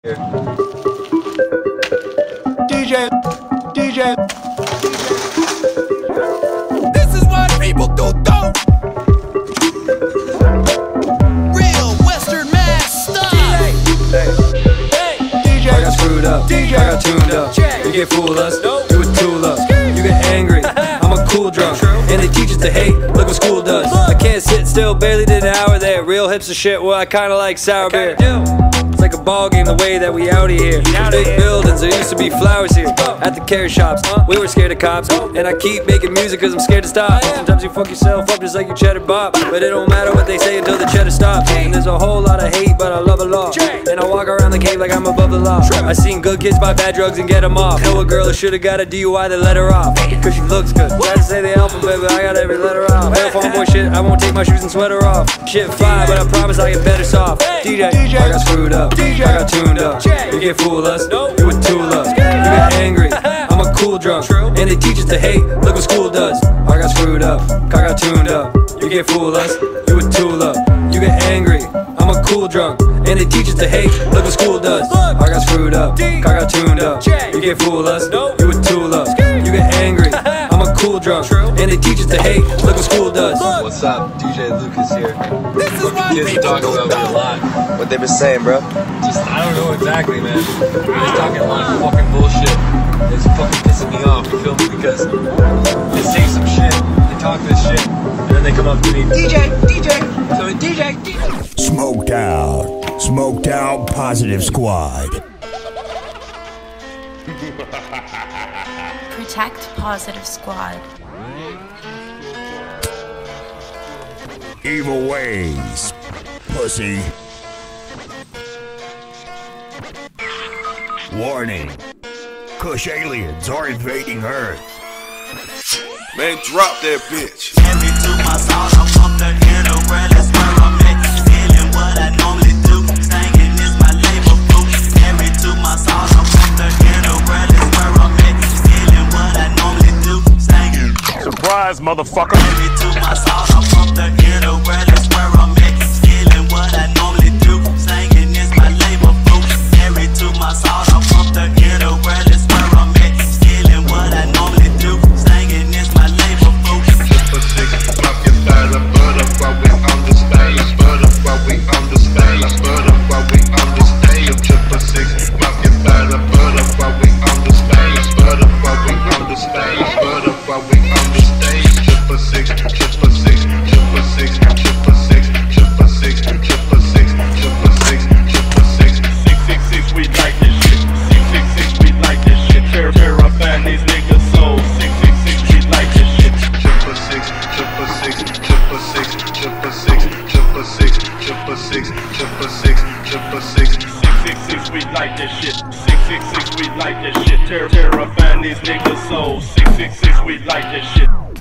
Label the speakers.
Speaker 1: DJ.
Speaker 2: This is what people do. Real Western Mass stuff.
Speaker 1: DJ.
Speaker 3: I got screwed up,
Speaker 1: DJ.
Speaker 3: I got tuned up. You can't fool us, do it too love. You get angry, I'm a cool drunk. And they teach us to hate, look what school does. I can't sit still, barely did an hour there. Real hipster shit, well I kinda like sour beer. It's like a ball game the way that we out here. Big buildings, there used to be flowers here. At the care shops, we were scared of cops. And I keep making music cause I'm scared to stop. Sometimes you fuck yourself up just like you cheddar bop. But it don't matter what they say until the cheddar stops. And there's a whole lot of hate, but I love a law. And I walk around the cave like I'm above the law. I seen good kids buy bad drugs and get them off. Know a girl who should've got a DUI that let her off. Cause she looks good. Tried to say the alphabet, but I got every letter off. Hell homeboy shit, I won't take my shoes and sweater off. Shit fine, but I promise I get better soft. DJ, I got screwed up, I got tuned up. You can't fool us, do it too love. You get angry, I'm a cool drunk. And they teach us to hate, look what school does. I got screwed up, I got tuned up. You can't fool us, do it too love. You get angry, I'm a cool drunk. And they teach us to hate, look what school does. I got screwed up, I got tuned up. You can't fool us, do it too love. You get angry, I'm a cool drunk. And they teach us to hate, look what school does.
Speaker 4: What's up? DJ Lucas here.
Speaker 2: This is what
Speaker 4: Kids
Speaker 2: people
Speaker 4: talk about me a lot.
Speaker 5: What they been saying, bro?
Speaker 4: Just, I don't know exactly, man. They're talking a lot of fucking bullshit. It's fucking pissing me off, you feel me? Because they say some shit, they talk this shit, and then they come up to me, DJ.
Speaker 6: Smoked out Positive Squad.
Speaker 7: Protect Positive Squad.
Speaker 6: Evil ways, pussy. Warning. Kush aliens are invading Earth.
Speaker 8: Man, drop that bitch.
Speaker 9: Every to my soul, I'm from the inner world, that's where I'm at. Feeling what I normally do. Singing is my labor food. Every to my soul, I'm from the inner world, that's where I'm at. Feeling what I normally do. Singing.
Speaker 6: Surprise, motherfucker.
Speaker 9: Every to my soul, I'm from the inner world, that's where I'm at. Feeling what I normally do. Singing is my labor food. Every to my soul, I'm from the inner world, that's where I'm at. Feeling what I normally do. Singing is my labor food.
Speaker 8: For six, pop your style, but up while we on the stage. But up while we on the stage. But up while we on the stage. Triple six, pop your style, but up while we on the stage. But up while we on the stage. But up while we on the stage. Triple six, triple six, triple six, triple six, triple six, triple six, triple six, triple six. 666, we like this shit. 666, we like this shit. Terrifying these niggas so 666, we like this shit. Triple six, triple six, triple six, triple six, triple six, triple six, triple six, triple six. 666, we like this shit. 666, we like this shit. Terrifying these niggas so 666, we like this shit.